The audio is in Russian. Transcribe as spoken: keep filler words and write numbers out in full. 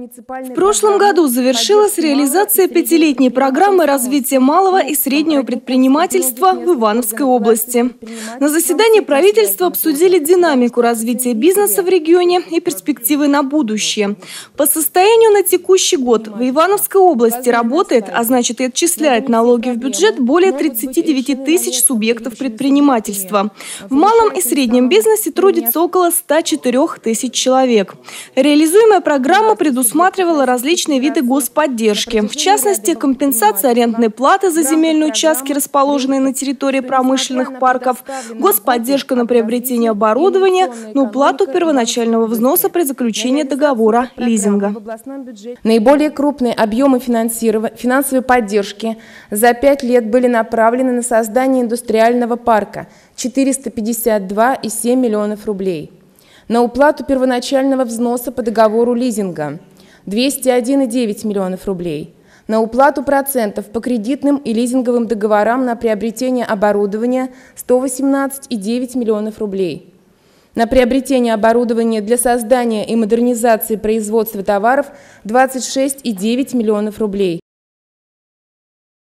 В прошлом году завершилась реализация пятилетней программы развития малого и среднего предпринимательства в Ивановской области. На заседании правительства обсудили динамику развития бизнеса в регионе и перспективы на будущее. По состоянию на текущий год в Ивановской области работает, а значит и отчисляет налоги в бюджет, более тридцати девяти тысяч субъектов предпринимательства. В малом и среднем бизнесе трудится около ста четырёх тысяч человек. Реализуемая программа предусматривала различные виды господдержки. В частности, компенсация арендной платы за земельные участки, расположенные на территории промышленных парков, господдержка на приобретение оборудования, на уплату первоначального взноса при заключении договора лизинга. Наиболее крупные объемы финансовой поддержки за пять лет были направлены на создание индустриального парка – четыреста пятьдесят два и семь десятых миллионов рублей. На уплату первоначального взноса по договору лизинга – двести один и девять десятых миллионов рублей. На уплату процентов по кредитным и лизинговым договорам на приобретение оборудования – сто восемнадцать и девять десятых миллионов рублей. На приобретение оборудования для создания и модернизации производства товаров – двадцать шесть и девять десятых миллионов рублей.